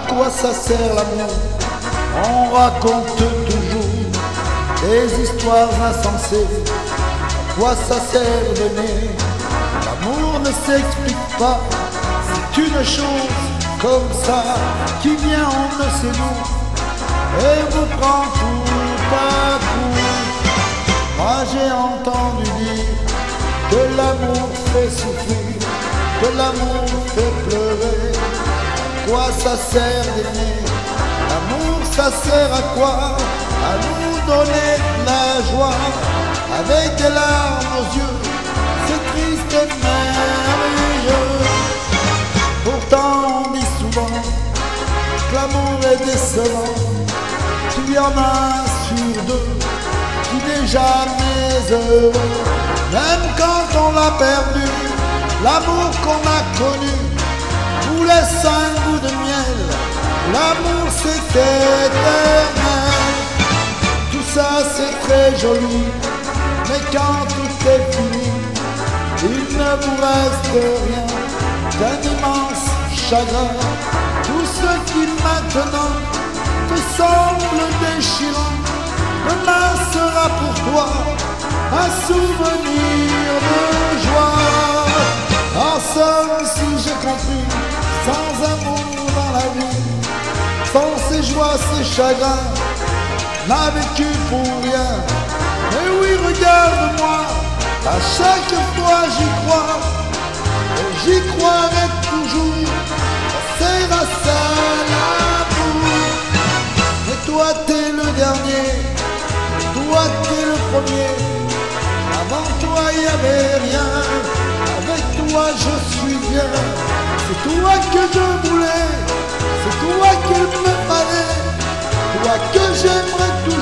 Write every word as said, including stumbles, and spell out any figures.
quoi ça sert l'amour? On raconte toujours des histoires insensées. À quoi ça sert d'aimer? L'amour ne s'explique pas. C'est une chose comme ça qui vient on ne sait d'où et vous prend tout à coup. Moi j'ai entendu dire que l'amour fait souffrir, que l'amour fait pleurer. À quoi ça sert d'aimer? L'amour ça sert à quoi? À nous donner de la joie avec des larmes aux yeux. C'est triste et merveilleux. Pourtant on dit souvent que l'amour est décevant, qu'il y en a sur deux qui n'est jamais heureux. Même quand on l'a perdu, l'amour qu'on a connu vous laisse un goût de miel. L'amour c'est éternel. Tout ça c'est très joli, mais quand tout est fini, il ne vous reste rien d'un immense chagrin. Tout ce qui maintenant te semble déchirant, demain sera pour toi un souvenir de joie. En somme, si j'ai compris, sans amour dans la vie, sans ses joies, ses chagrins, n'a vécu pour rien. Mais oui, regarde-moi, à chaque fois j'y crois, et j'y croirai toujours. Ça sert à ça l'amour. Mais toi t'es le dernier, toi t'es le premier. Avant toi y avait rien, avec toi je suis bien. C'est toi que je voulais, c'est toi qu'il me fallait, toi que j'aimerais toujours.